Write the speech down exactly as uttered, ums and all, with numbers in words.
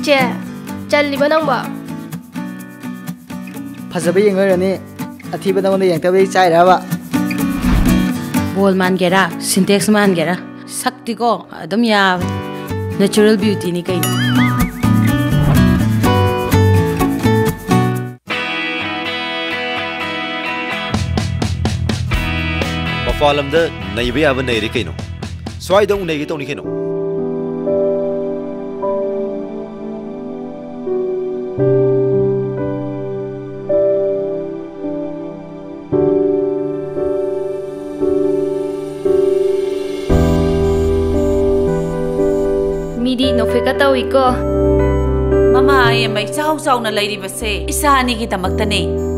चे चलिब नंबो फजब येंगरनी अथीब नंगोंद येंगतबे चाइराबा बोल मानगेरा सिंटेक्स मानगेरा शक्ति को अदम या नेचुरल ब्यूटी नि कई मफालम द नैबे अब नैरे कइनो स्वाइद उ नैगे तोनि कइनो मिदी नोफेका तविको ममा ये मै चाउ चाउ न लैरि बसे इसानी की तमक्तने